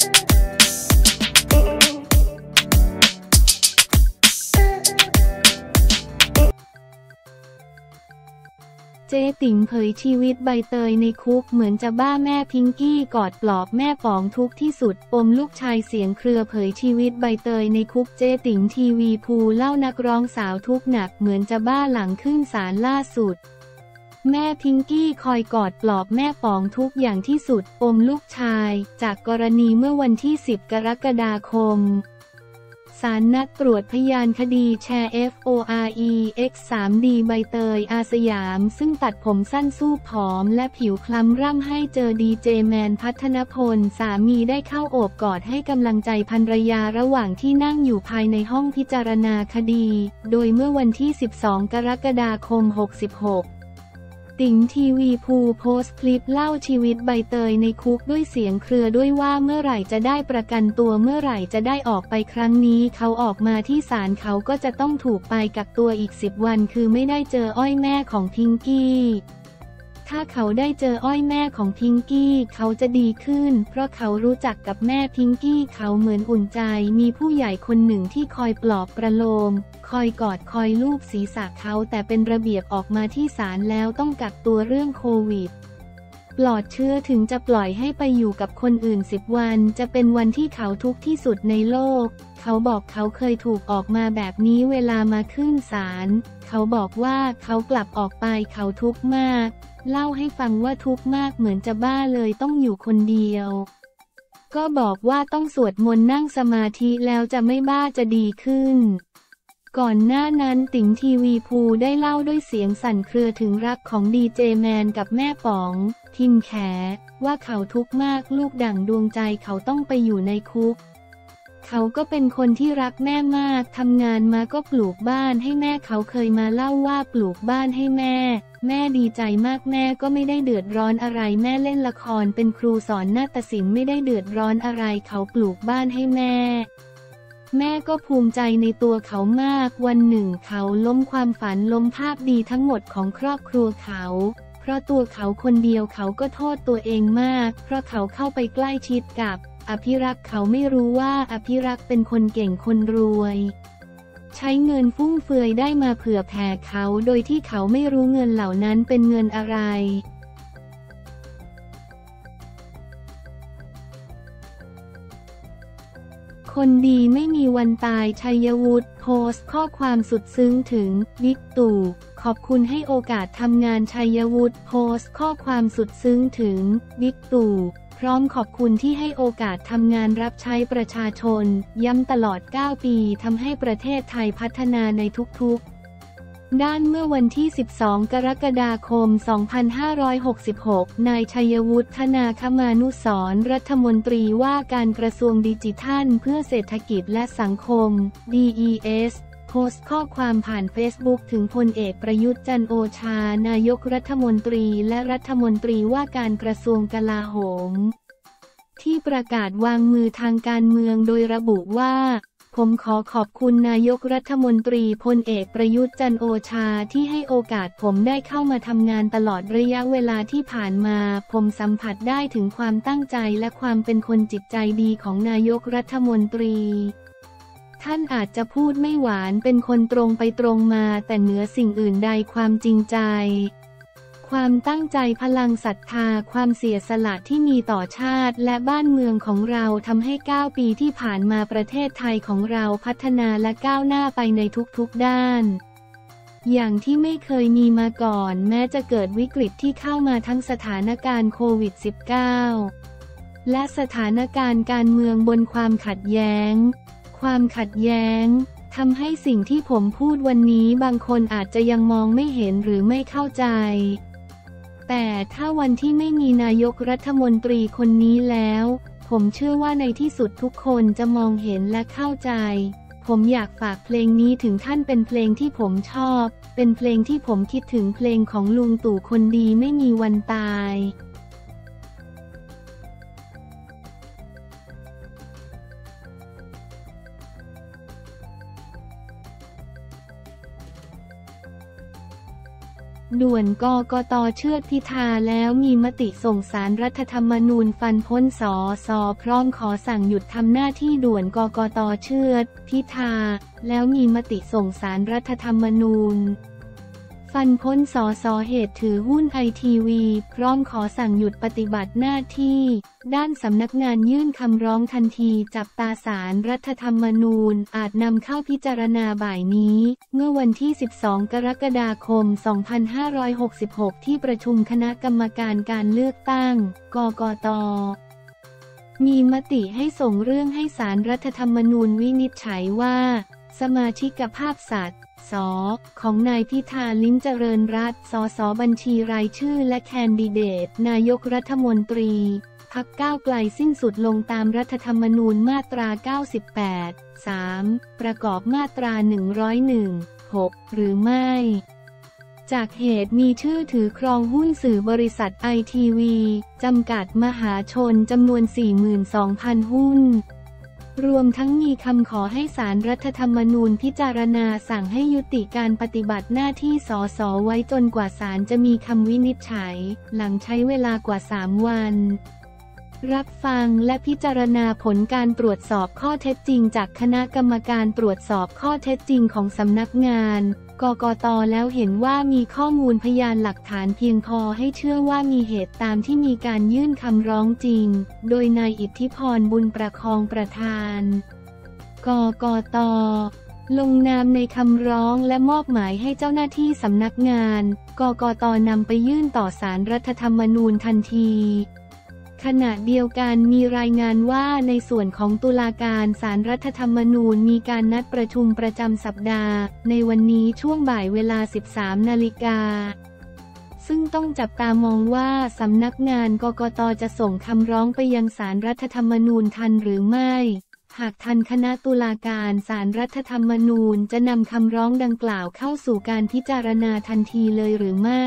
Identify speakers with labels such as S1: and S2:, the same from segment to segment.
S1: เจ๊ติ๋งเผยชีวิตใบเตยในคุกเหมือนจะบ้าแม่พิงกี้กอดปลอบแม่ป๋องทุกข์ที่สุดปมลูกชายเสียงเครือเผยชีวิตใบเตยในคุกเจ๊ติ๋งทีวีภูเล่านักร้องสาวทุกข์หนักเหมือนจะบ้าหลังขึ้นศาลล่าสุดแม่พิงกี้คอยกอดปลอบแม่ป๋องทุกอย่างที่สุดปมลูกชายจากกรณีเมื่อวันที่10 กรกฎาคมศาลนัดตรวจพยานคดีแชร์ FOREX 3D ใบเตยอาสยามซึ่งตัดผมสั้นสู้ผอมและผิวคล้ำร่ำให้เจอดีเจแมนพัฒนพลสามีได้เข้าโอบกอดให้กำลังใจภรรยาระหว่างที่นั่งอยู่ภายในห้องพิจารณาคดีโดยเมื่อวันที่12 กรกฎาคม 66ติ๋งทีวีภูโพสต์คลิปเล่าชีวิตใบเตยในคุกด้วยเสียงเครือด้วยว่าเมื่อไหร่จะได้ประกันตัวเมื่อไหร่จะได้ออกไปครั้งนี้เขาออกมาที่ศาลเขาก็จะต้องถูกไปกักตัวอีก10 วันคือไม่ได้เจออ้อยแม่ของพิงกี้ถ้าเขาได้เจออ้อยแม่ของพิงกี้เขาจะดีขึ้นเพราะเขารู้จักกับแม่พิงกี้เขาเหมือนอุ่นใจมีผู้ใหญ่คนหนึ่งที่คอยปลอบประโลมคอยกอดคอยลูบศีรษะเขาแต่เป็นระเบียบออกมาที่ศาลแล้วต้องกักตัวเรื่องโควิดปลอดเชื้อถึงจะปล่อยให้ไปอยู่กับคนอื่น10 วันจะเป็นวันที่เขาทุกข์ที่สุดในโลกเขาบอกเขาเคยถูกออกมาแบบนี้เวลามาขึ้นศาลเขาบอกว่าเขากลับออกไปเขาทุกข์มากเล่าให้ฟังว่าทุกข์มากเหมือนจะบ้าเลยต้องอยู่คนเดียวก็บอกว่าต้องสวดมนต์นั่งสมาธิแล้วจะไม่บ้าจะดีขึ้นก่อนหน้านั้นติ๋งทีวีภูได้เล่าด้วยเสียงสั่นเครือถึงรักของดีเจแมนกับแม่ป๋องทิมแขว่าเขาทุกข์มากลูกดั่งดวงใจเขาต้องไปอยู่ในคุกเขาก็เป็นคนที่รักแม่มากทำงานมาก็ปลูกบ้านให้แม่เขาเคยมาเล่าว่าปลูกบ้านให้แม่ดีใจมากแม่ก็ไม่ได้เดือดร้อนอะไรแม่เล่นละครเป็นครูสอนนาฏศิลป์ไม่ได้เดือดร้อนอะไรเขาปลูกบ้านให้แม่ก็ภูมิใจในตัวเขามากวันหนึ่งเขาล้มความฝันล้มภาพดีทั้งหมดของครอบครัวเขาเพราะตัวเขาคนเดียวเขาก็โทษตัวเองมากเพราะเขาเข้าไปใกล้ชิดกับอภิรักษ์เขาไม่รู้ว่าอภิรักษ์เป็นคนเก่งคนรวยใช้เงินฟุ่มเฟือยได้มาเผื่อแผ่เขาโดยที่เขาไม่รู้เงินเหล่านั้นเป็นเงินอะไรคนดีไม่มีวันตายชัยวุฒิโพสต์ข้อความสุดซึ้งถึงบิ๊กตู่ขอบคุณให้โอกาสทำงานชัยวุฒิโพสต์ข้อความสุดซึ้งถึงบิ๊กตู่พร้อมขอบคุณที่ให้โอกาสทำงานรับใช้ประชาชนย้ำตลอด9 ปีทำให้ประเทศไทยพัฒนาในทุกๆด้านเมื่อวันที่12 กรกฎาคม 2566 นายชัยวุฒิ ธนาคมานุสรณ์รัฐมนตรีว่าการกระทรวงดิจิทัลเพื่อเศรษฐกิจและสังคม DES โพสต์ข้อความผ่านเฟซบุ๊กถึงพลเอกประยุทธ์จันทร์โอชานายกรัฐมนตรีและรัฐมนตรีว่าการกระทรวงกลาโหมที่ประกาศวางมือทางการเมืองโดยระบุว่าผมขอขอบคุณนายกรัฐมนตรีพลเอกประยุทธ์จันทร์โอชาที่ให้โอกาสผมได้เข้ามาทำงานตลอดระยะเวลาที่ผ่านมาผมสัมผัสได้ถึงความตั้งใจและความเป็นคนจิตใจดีของนายกรัฐมนตรีท่านอาจจะพูดไม่หวานเป็นคนตรงไปตรงมาแต่เหนือสิ่งอื่นใดความจริงใจความตั้งใจพลังศรัทธาความเสียสละที่มีต่อชาติและบ้านเมืองของเราทำให้9 ปีที่ผ่านมาประเทศไทยของเราพัฒนาและก้าวหน้าไปในทุกๆด้านอย่างที่ไม่เคยมีมาก่อนแม้จะเกิดวิกฤตที่เข้ามาทั้งสถานการณ์โควิด -19 และสถานการณ์การเมืองบนความขัดแย้งทำให้สิ่งที่ผมพูดวันนี้บางคนอาจจะยังมองไม่เห็นหรือไม่เข้าใจแต่ถ้าวันที่ไม่มีนายกรัฐมนตรีคนนี้แล้วผมเชื่อว่าในที่สุดทุกคนจะมองเห็นและเข้าใจผมอยากฝากเพลงนี้ถึงท่านเป็นเพลงที่ผมชอบเป็นเพลงที่ผมคิดถึงเพลงของลุงตู่คนดีไม่มีวันตายด่วนกกต.เชือดพิธาแล้วมีมติส่งศาลรัฐธรรมนูญฟันพ้นสส.พร้อมขอสั่งหยุดทำหน้าที่ด่วนกกต.เชือดพิธาแล้วมีมติส่งศาลรัฐธรรมนูญฟันพ้นสส.เหตุถือหุ้นไอทีวีพร้อมขอสั่งหยุดปฏิบัติหน้าที่ด้านสำนักงานยื่นคำร้องทันทีจับตาศาลรัฐธรรมนูญอาจนำเข้าพิจารณาบ่ายนี้เมื่อวันที่ 12 กรกฎาคม 2566 ที่ประชุมคณะกรรมการการเลือกตั้งกกต.มีมติให้ส่งเรื่องให้ศาลรัฐธรรมนูญวินิจฉัยว่าสมาชิกภาพสัตว์ส.ของนายพิธา ลิ้มเจริญรัตน์ สส.บัญชีรายชื่อและแคนดิเดตนายกรัฐมนตรีพรรคก้าวไกลสิ้นสุดลงตามรัฐธรรมนูญมาตรา 98 3 ประกอบมาตรา 101 6 หรือไม่จากเหตุมีชื่อถือครองหุ้นสื่อบริษัทไอทีวีจำกัดมหาชนจำนวน 42,000 หุ้นรวมทั้งมีคำขอให้ศาลรัฐธรรมนูญพิจารณาสั่งให้ยุติการปฏิบัติหน้าที่สส.ไว้จนกว่าศาลจะมีคำวินิจฉัยหลังใช้เวลากว่า 3 วันรับฟังและพิจารณาผลการตรวจสอบข้อเท็จจริงจากคณะกรรมการตรวจสอบข้อเท็จจริงของสำนักงานกกต.แล้วเห็นว่ามีข้อมูลพยานหลักฐานเพียงพอให้เชื่อว่ามีเหตุตามที่มีการยื่นคำร้องจริงโดยนายอิทธิพรบุญประคองประธานกกต.ลงนามในคำร้องและมอบหมายให้เจ้าหน้าที่สำนักงานกกต.นำไปยื่นต่อศาลรัฐธรรมนูญทันทีขณะเดียวกันมีรายงานว่าในส่วนของตุลาการศาลรัฐธรรมนูญมีการนัดประชุมประจำสัปดาห์ในวันนี้ช่วงบ่ายเวลา 13 นาฬิกาซึ่งต้องจับตามองว่าสำนักงานกกต.จะส่งคำร้องไปยังศาลรัฐธรรมนูญทันหรือไม่หากทันคณะตุลาการศาลรัฐธรรมนูญจะนำคำร้องดังกล่าวเข้าสู่การพิจารณาทันทีเลยหรือไม่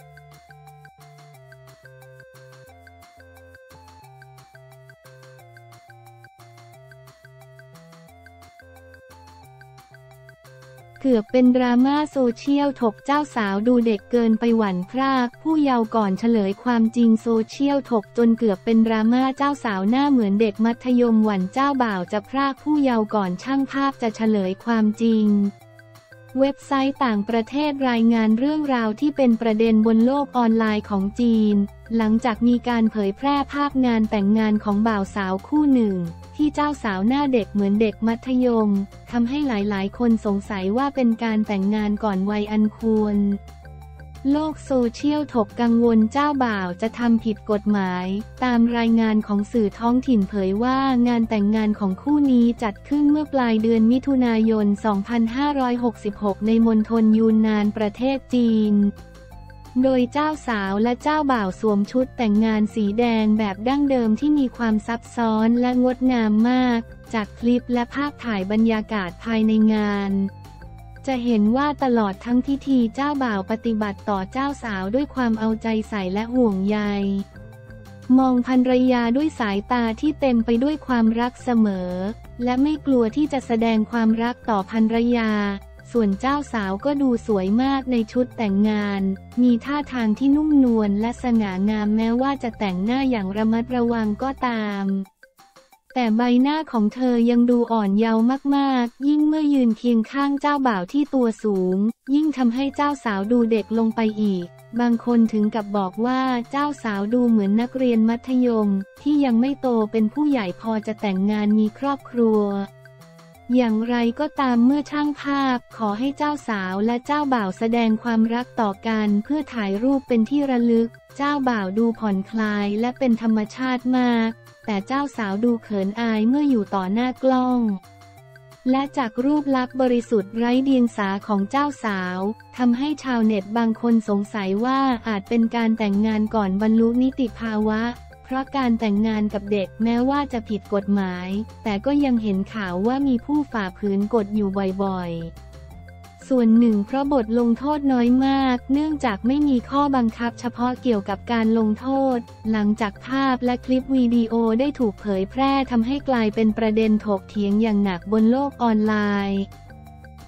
S1: เกือบเป็นดราม่าโซเชียลถกเจ้าสาวดูเด็กเกินไปหวั่นพรากผู้เยาว์ก่อนเฉลยความจริงโซเชียลถกจนเกือบเป็นดราม่าเจ้าสาวหน้าเหมือนเด็กมัธยมหวั่นเจ้าบ่าวจะพรากผู้เยาว์ก่อนช่างภาพจะเฉลยความจริงเว็บไซต์ต่างประเทศรายงานเรื่องราวที่เป็นประเด็นบนโลกออนไลน์ของจีนหลังจากมีการเผยแพร่ภาพงานแต่งงานของบ่าวสาวคู่หนึ่งที่เจ้าสาวหน้าเด็กเหมือนเด็กมัธยมทำให้หลายๆคนสงสัยว่าเป็นการแต่งงานก่อนวัยอันควรโลกโซเชียลถกกังวลเจ้าบ่าวจะทำผิดกฎหมายตามรายงานของสื่อท้องถิ่นเผยว่างานแต่งงานของคู่นี้จัดขึ้นเมื่อปลายเดือนมิถุนายน 2566 ในมณฑลยูนนานประเทศจีนโดยเจ้าสาวและเจ้าบ่าวสวมชุดแต่งงานสีแดงแบบดั้งเดิมที่มีความซับซ้อนและงดงามมากจากคลิปและภาพถ่ายบรรยากาศภายในงานจะเห็นว่าตลอดทั้งพิธีเจ้าบ่าวปฏิบัติต่อเจ้าสาวด้วยความเอาใจใส่และห่วงใยมองภรรยาด้วยสายตาที่เต็มไปด้วยความรักเสมอและไม่กลัวที่จะแสดงความรักต่อภรรยาส่วนเจ้าสาวก็ดูสวยมากในชุดแต่งงานมีท่าทางที่นุ่มนวลและสง่างามแม้ว่าจะแต่งหน้าอย่างระมัดระวังก็ตามแต่ใบหน้าของเธอยังดูอ่อนเยาว์มากๆยิ่งเมื่อยืนเคียงข้างเจ้าบ่าวที่ตัวสูงยิ่งทำให้เจ้าสาวดูเด็กลงไปอีกบางคนถึงกับบอกว่าเจ้าสาวดูเหมือนนักเรียนมัธยมที่ยังไม่โตเป็นผู้ใหญ่พอจะแต่งงานมีครอบครัวอย่างไรก็ตามเมื่อช่างภาพขอให้เจ้าสาวและเจ้าบ่าวแสดงความรักต่อกันเพื่อถ่ายรูปเป็นที่ระลึกเจ้าบ่าวดูผ่อนคลายและเป็นธรรมชาติมากแต่เจ้าสาวดูเขินอายเมื่ออยู่ต่อหน้ากล้องและจากรูปลักษณ์บริสุทธิ์ไร้เดียงสาของเจ้าสาวทำให้ชาวเน็ตบางคนสงสัยว่าอาจเป็นการแต่งงานก่อนบรรลุนิติภาวะเพราะการแต่งงานกับเด็กแม้ว่าจะผิดกฎหมายแต่ก็ยังเห็นข่าวว่ามีผู้ฝ่าฝืนกฎอยู่บ่อยๆส่วนหนึ่งเพราะบทลงโทษน้อยมากเนื่องจากไม่มีข้อบังคับเฉพาะเกี่ยวกับการลงโทษหลังจากภาพและคลิปวิดีโอได้ถูกเผยแพร่ทำให้กลายเป็นประเด็นถกเถียงอย่างหนักบนโลกออนไลน์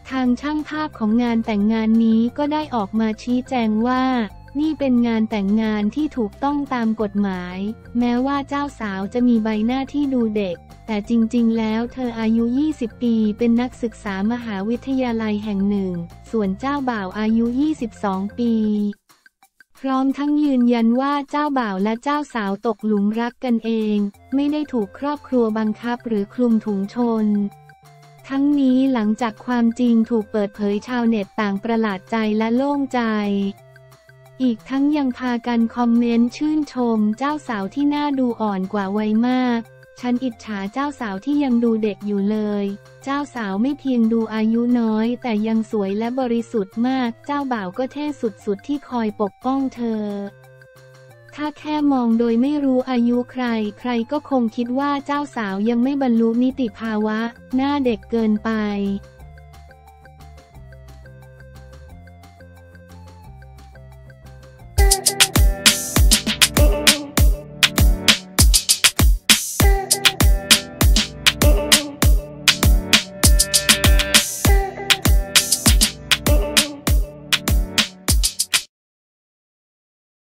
S1: ทางช่างภาพของงานแต่งงานนี้ก็ได้ออกมาชี้แจงว่านี่เป็นงานแต่งงานที่ถูกต้องตามกฎหมายแม้ว่าเจ้าสาวจะมีใบหน้าที่ดูเด็กแต่จริงๆแล้วเธออายุ 20 ปีเป็นนักศึกษามหาวิทยาลัยแห่งหนึ่งส่วนเจ้าบ่าวอายุ 22 ปีพร้อมทั้งยืนยันว่าเจ้าบ่าวและเจ้าสาวตกหลุมรักกันเองไม่ได้ถูกครอบครัวบังคับหรือคลุมถุงชนทั้งนี้หลังจากความจริงถูกเปิดเผยชาวเน็ตต่างประหลาดใจและโล่งใจอีกทั้งยังพากันคอมเมนต์ชื่นชมเจ้าสาวที่น่าดูอ่อนกว่าวัยมากฉันอิจฉาเจ้าสาวที่ยังดูเด็กอยู่เลยเจ้าสาวไม่เพียงดูอายุน้อยแต่ยังสวยและบริสุทธิ์มากเจ้าบ่าวก็เท่สุดๆที่คอยปกป้องเธอถ้าแค่มองโดยไม่รู้อายุใครใครก็คงคิดว่าเจ้าสาวยังไม่บรรลุนิติภาวะหน้าเด็กเกินไป